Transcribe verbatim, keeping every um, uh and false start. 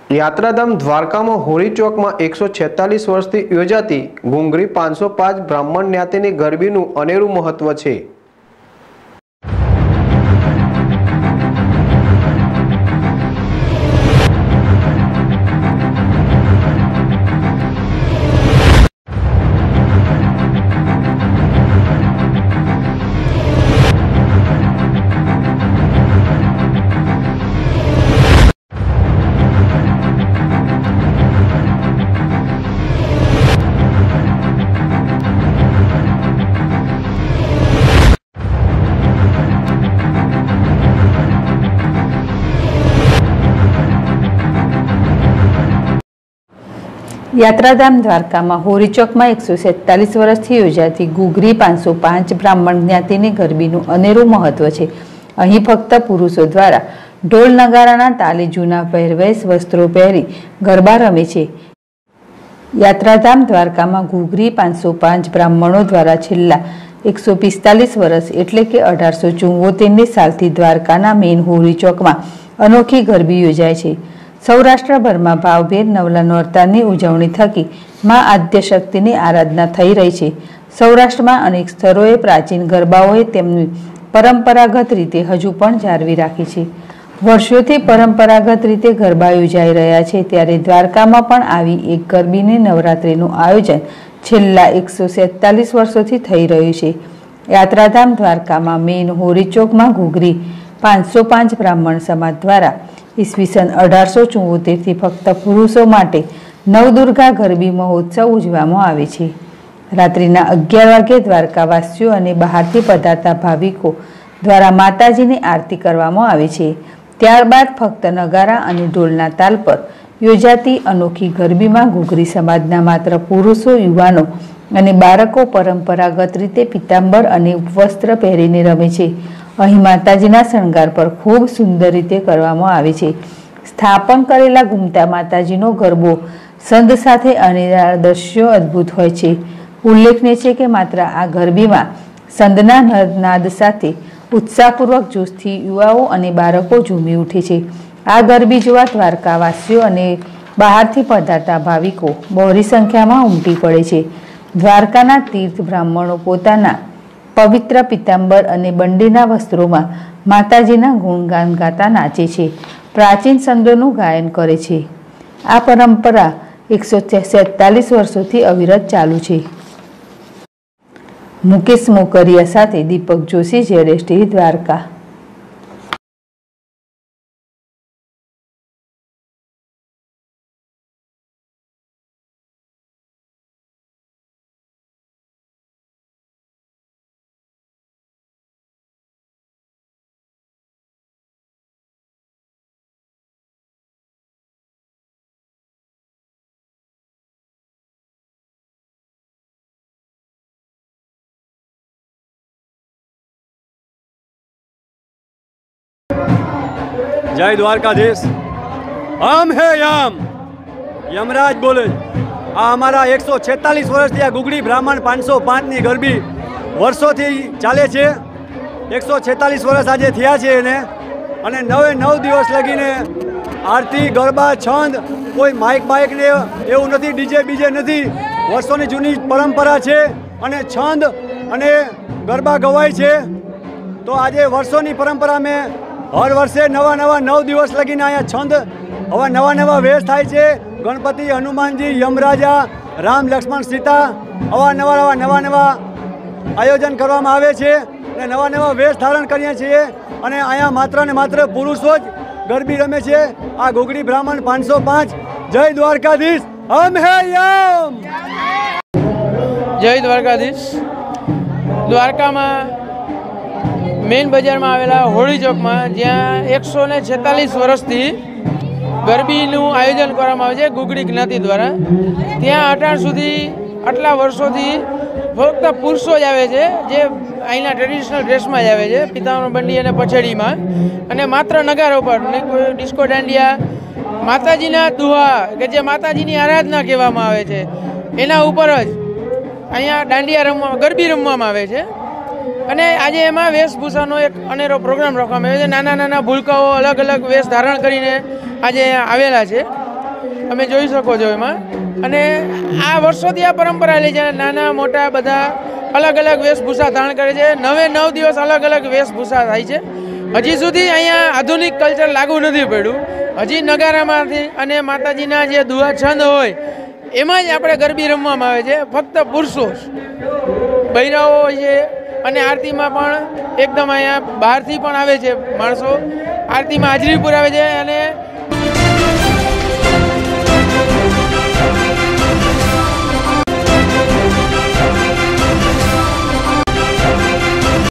યાત્રાધામ દ્વારકામાં હોળી ચોકમાં એકસો છેતાલીસ વર્ષથી યોજાતી ઘૂંઘરી પાંચસો પાંચ બ્રાહ્મણ જ્ઞાતિની ગરબીનું અનેરું મહત્વ છે। યાત્રાધામ દ્વારકામાં હોળી ચોકમાં એકસો સેતાલીસ વર્ષથી યોજાતી ઘૂઘરી પાંચસો પાંચ બ્રાહ્મણ જ્ઞાતિની ગરબીનું અનેરું મહત્વ છે। અહીં ફક્ત પુરુષો દ્વારા ઢોલ નગારાના તાલે જૂના પહેરવેશ વસ્ત્રો પહેરી ગરબા રમે છે। યાત્રાધામ દ્વારકામાં ઘૂઘરી પાંચસો પાંચ બ્રાહ્મણો દ્વારા છેલ્લા એકસો પિસ્તાલીસ વર્ષ એટલે કે અઢારસો ચુંવોતેરની સાલથી દ્વારકાના મેઇન હોળી ચોકમાં અનોખી ગરબી યોજાય છે। સૌરાષ્ટ્રભરમાં ભાવભેર નવલા નોરતાની ઉજવણી થકી મા આદ્યશક્તિની આરાધના થઈ રહી છે। સૌરાષ્ટ્રમાં અનેક સ્થળોએ પ્રાચીન ગરબાઓએ તેમની પરંપરાગત રીતે હજુ પણ જાળવી રાખી છે। વર્ષોથી પરંપરાગત રીતે ગરબા યોજાઈ રહ્યા છે, ત્યારે દ્વારકામાં પણ આવી એક ગરબીની નવરાત્રિનું આયોજન છેલ્લા એકસો સેતાલીસ વર્ષોથી થઈ રહ્યું છે। યાત્રાધામ દ્વારકામાં મેઇન હોળી ચોકમાં ઘૂઘરી પાંચસો પાંચ બ્રાહ્મણ સમાજ દ્વારા ઈસવીસન અઢારસો ચુંવોતેરથી ફક્ત પુરુષો માટે નવદુર્ગા ગરબી મહોત્સવ ઉજવવામાં આવે છે। રાત્રિના અગિયાર વાગે દ્વારકાવાસીઓ અને બહારથી પધારતા ભાવિકો દ્વારા માતાજીની આરતી કરવામાં આવે છે। ત્યારબાદ ફક્ત નગારા અને ઢોલના તાલ પર યોજાતી અનોખી ગરબીમાં ઘૂઘરી સમાજના માત્ર પુરુષો, યુવાનો અને બાળકો પરંપરાગત રીતે પિતાંબર અને ઉપવસ્ત્ર પહેરીને રમે છે। અહીં માતાજીના શણગાર પર ખૂબ સુંદર રીતે કરવામાં આવે છે। સ્થાપન કરેલા ઘૂમતા માતાજીનો ગરબો સંદ સાથે અનેરા દ્રશ્યો અદ્ભુત હોય છે। ઉલ્લેખનીય છે કે માત્ર આ ગરબીમાં સંદના નાદ સાથે ઉત્સાહપૂર્વક જોશથી યુવાઓ અને બાળકો ઝૂમી ઉઠે છે। આ ગરબી જોવા દ્વારકાવાસીઓ અને બહારથી પધારતા ભાવિકો બહોળી સંખ્યામાં ઉમટી પડે છે। દ્વારકાના તીર્થ બ્રાહ્મણો પોતાના પવિત્ર પિતાંબર અને બંડીના વસ્ત્રોમાં માતાજીના ગુણગાન ગાતા નાચે છે, પ્રાચીન સંદોનું ગાયન કરે છે। આ પરંપરા એકસો સેતાલીસ વર્ષોથી અવિરત ચાલુ છે। મુકેશ મોકરિયા સાથે દીપક જોશી, જેડેશ ટીવી, દ્વારકા। जय द्वारकाधीश। हम है यम यमराज बोले। आ हमारा एक सौ छेतालीस वर्ष थी आ घूघरी ब्राह्मण पांचसौ पांच नी गरबी वर्षों थी चाले छे। एक सौ छेतालीस वर्ष आज थया छे ने अने नवे नव दिवस लगीने आरती गरबा छंद कोई माइक बाइक ने एवं नहीं, डीजे बीजे नहीं, वर्षों की जूनी परंपरा है अने छंद अने गरबा गवाय छे। तो आज वर्षों की परंपरा में हर वर्षे नवा नवा नव दिवस लगीने अँ छंद हवा नवा नवा वेश थाय छे। गणपति, हनुमानजी, यमराजा, राम, लक्ष्मण, सीता आवा नवा नवा नवा नवा आयोजन करवामां आवे छे अने नवा नवा वेश धारण करीए छीए अने अँ मात्र ने मात्र पुरुषो ज गरबी रमे छे। आ घूघरी ब्राह्मण पांचसौ पांच। जय द्वारकाधीश। हम है यम। जय द्वारकाधीश। द्वारका में मेन बजार में आवेला होળી ચોકમાં જ્યાં એકસો ને છેતાલીસ વર્ષથી ગરબીનું આયોજન કરવામાં આવે છે ઘૂઘરી જ્ઞાતિ દ્વારા। ત્યાં અટાણ સુધી આટલા વર્ષોથી ફક્ત પુરુષો જ આવે છે, જે અહીંના ટ્રેડિશનલ ડ્રેસમાં જ આવે છે, પિતાંબર બંડી અને પછડીમાં, અને માત્ર નગારો પર ને કોઈ ડિસ્કો દાંડિયા, માતાજીના દુહા કે જે માતાજીની આરાધના કહેવામાં આવે છે એના ઉપર જ અહીંયા દાંડિયા રમવા ગરબી રમવામાં આવે છે। અને આજે એમાં વેશભૂષાનો એક અનેરો પ્રોગ્રામ રાખવામાં આવ્યો છે। નાના નાના ભૂલકાઓ અલગ અલગ વેશ ધારણ કરીને આજે આવેલા છે તમે જોઈ શકો છો એમાં. અને આ વર્ષોથી આ પરંપરા લે છે, નાના મોટા બધા અલગ અલગ વેશભૂષા ધારણ કરે છે. નવે નવ દિવસ અલગ અલગ વેશભૂષા થાય છે. હજી સુધી અહીંયા આધુનિક કલ્ચર લાગુ નથી પડ્યું. હજી નગારામાંથી અને માતાજીના જે દુહા છંદ હોય એમાં જ આપણે ગરબી રમવામાં આવે છે. ફક્ત પુરુષો બૈરાઓ હોય છે. અને આરતીમાં પણ એકદમ અહીંયા બહારથી પણ આવે છે માણસો, આરતીમાં હાજરી પુરાવે છે. અને